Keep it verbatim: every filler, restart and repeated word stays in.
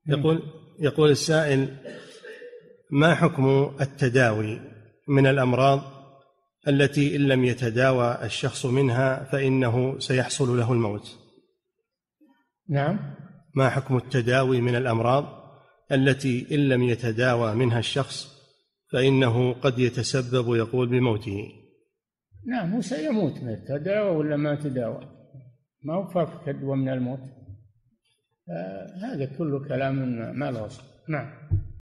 يقول يقول السائل: ما حكم التداوي من الأمراض التي إن لم يتداوى الشخص منها فإنه سيحصل له الموت؟ نعم. ما حكم التداوي من الأمراض التي إن لم يتداوى منها الشخص فإنه قد يتسبب يقول بموته؟ نعم، هو سيموت من التداوى ولا ما تداوى، ما هو فرق تدوى من الموت. آه هذا كله كلام ما له أصل. نعم.